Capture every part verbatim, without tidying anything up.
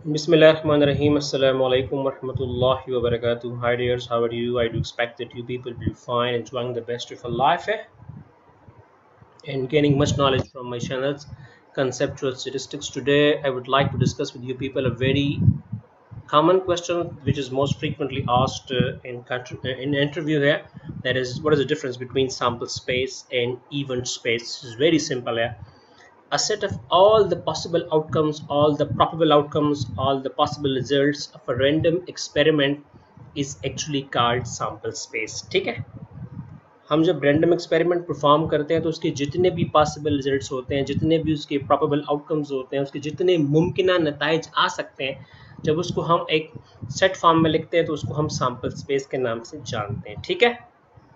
Bismillahirrahmanirrahim. Assalamu alaikum warahmatullahi wabarakatuh. Hi dears, how are you? I do expect that you people will be fine, enjoying the best of your life eh? and gaining much knowledge from my channels, Conceptual Statistics. Today, I would like to discuss with you people a very common question which is most frequently asked uh, in country, uh, in interview here. That is, what is the difference between sample space and event space? This is very simple here. A set of all the possible outcomes, all the probable outcomes, all the possible results of a random experiment is actually called sample space. ठीक है, हम जब random experiment perform करते हैं तो उसके जितने भी पॉसिबल रिजल्ट्स होते हैं, जितने भी उसके प्रोबेबल आउटकम्स होते हैं, उसके जितने मुमकिन नताइज आ सकते हैं, जब उसको हम एक सेट फॉर्म में लिखते हैं तो उसको हम सैंपल स्पेस के नाम से जानते हैं। ठीक है,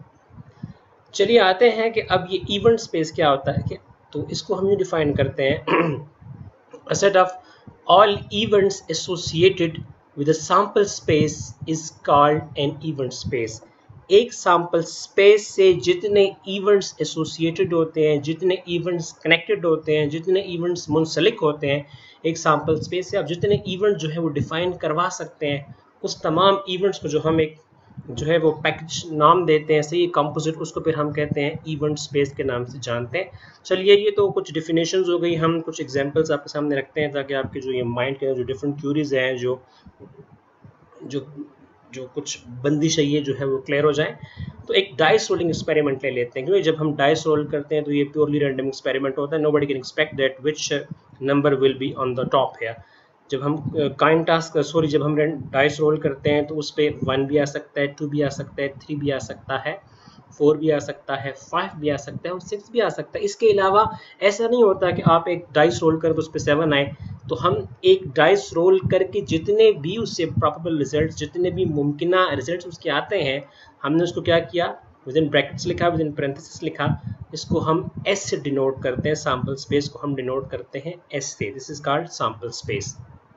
चलिए आते हैं कि अब ये इवेंट स्पेस क्या होता है। कि तो इसको हम ये डिफाइन करते हैं, a set of all events associated with a sample space is called an event space। एक सैंपल स्पेस से जितने इवेंट्स एसोसिएटेड होते हैं, जितने इवेंट्स कनेक्टेड होते हैं, जितने इवेंट्स मुंसलिक होते हैं, एक सैंपल स्पेस से आप जितने इवेंट जो है वो डिफाइन करवा सकते हैं, उस तमाम इवेंट्स को जो हम एक जो है वो पैकेज नाम देते हैं, सही कंपोजिट, उसको फिर हम कहते हैं इवेंट स्पेस के नाम से जानते हैं। चलिए, ये तो कुछ डिफिनेशंस हो गई, हम कुछ एग्जांपल्स आपके सामने रखते हैं ताकि आपके जो ये माइंड के जो डिफरेंट क्यूरीज हैं, जो जो जो कुछ बंदिश है ये जो है वो क्लियर हो जाए। तो एक डाइस रोलिंग एक्सपेरिमेंट ले लेते हैं, क्योंकि जब हम डाइस रोल करते हैं तो ये प्योरली रैंडम एक्सपेरिमेंट होता है। Nobody can expect that which number will be on the top here. जब हम काइंड टास्क सॉरी जब हम डाइस रोल करते हैं तो उस पर वन भी आ सकता है, टू भी आ सकता है, थ्री भी आ सकता है, फोर भी आ सकता है, फाइव भी आ सकता है और सिक्स भी आ सकता है। इसके अलावा ऐसा नहीं होता कि आप एक डाइस रोल कर तो उस पर सेवन आए। तो हम एक डाइस रोल करके जितने भी उससे प्रोबेबल रिजल्ट, जितने भी मुमकिन रिजल्ट उसके आते हैं, हमने उसको क्या किया, विद इन ब्रैकेट्स लिखा, विद इन पैरेंथेसिस लिखा। इसको हम एस से डिनोट करते हैं, सैंपल स्पेस को हम डिनोट करते हैं एस से। This is called sample space.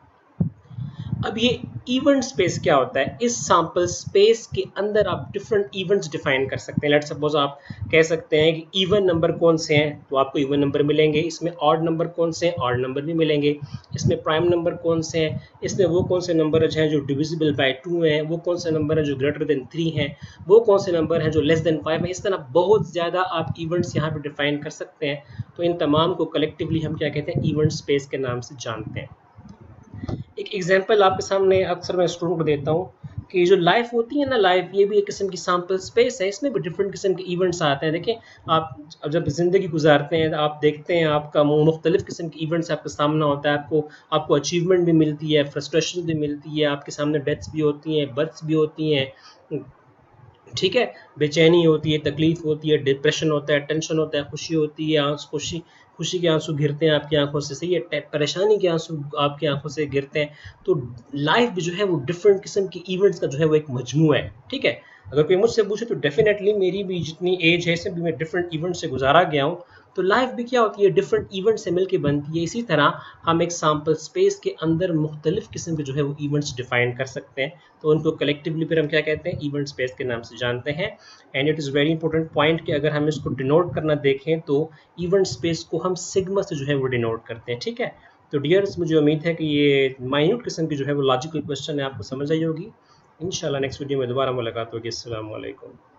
अब ये इवेंट स्पेस क्या होता है? इस सैंपल स्पेस के अंदर आप डिफरेंट इवेंट्स डिफाइन कर सकते हैं। लेट्स सपोज आप कह सकते हैं कि इवन नंबर कौन से हैं, तो आपको इवन नंबर मिलेंगे। इसमें ऑड नंबर कौन से हैं, ऑड नंबर भी मिलेंगे। इसमें प्राइम नंबर कौन से हैं, इसमें वो कौन से नंबर हैं जो डिविजिबल बाय टू हैं, वो कौन से नंबर हैं जो ग्रेटर देन थ्री हैं, वो कौन से नंबर हैं जो लेस देन फाइव हैं। इस तरह बहुत ज़्यादा आप इवेंट्स यहाँ पर डिफाइन कर सकते हैं। तो इन तमाम को कलेक्टिवली हम क्या कहते हैं, इवेंट स्पेस के नाम से जानते हैं। एक एग्जांपल आपके सामने अक्सर मैं स्टूडेंट को देता हूँ कि जो लाइफ होती है ना, लाइफ ये भी एक किस्म की सैंपल स्पेस है। इसमें भी डिफरेंट किस्म के इवेंट्स आते हैं। देखिए, आप जब ज़िंदगी गुजारते हैं आप देखते हैं आपका मुख्तलिफ किस्म के इवेंट्स आपके सामने होता है। आपको आपको अचीवमेंट भी मिलती है, फ्रस्ट्रेशन भी मिलती है, आपके सामने डेथ्स भी होती हैं, बर्थ्स भी होती हैं, ठीक है, बेचैनी होती है, तकलीफ होती है, डिप्रेशन होता है, टेंशन होता है, खुशी होती है, आंसू खुशी खुशी के आंसू गिरते हैं आपकी आंखों से, सही है, परेशानी के आंसू आपकी आंखों से गिरते हैं। तो लाइफ भी जो है वो डिफरेंट किस्म की इवेंट्स का जो है वो एक मजमू है। ठीक है, अगर कोई मुझसे पूछे तो डेफिनेटली मेरी भी जितनी एज है इसमें भी मैं डिफरेंट इवेंट से गुजारा गया हूँ। तो लाइफ भी क्या होती है, डिफरेंट इवेंट से मिलकर बनती है। इसी तरह हम एक सैंपल स्पेस के अंदर मुख्तलिफ किस्म के जो है वो इवेंट्स डिफाइन कर सकते हैं। तो उनको कलेक्टिवली फिर हम क्या कहते हैं, इवेंट स्पेस के नाम से जानते हैं। And it is very important point कि अगर हम इसको डिनोट करना देखें तो इवेंट स्पेस को हम सिग्मा से जो है वो डिनोट करते हैं। ठीक है, तो डियर्स मुझे उम्मीद है कि ये माइन्यूट किस्म की जो है वो लॉजिकल क्वेश्चन है आपको समझ आई होगी। इंशाल्लाह नेक्स्ट वीडियो में दोबारा मुलाकात होगी। अस्सलाम वालेकुम।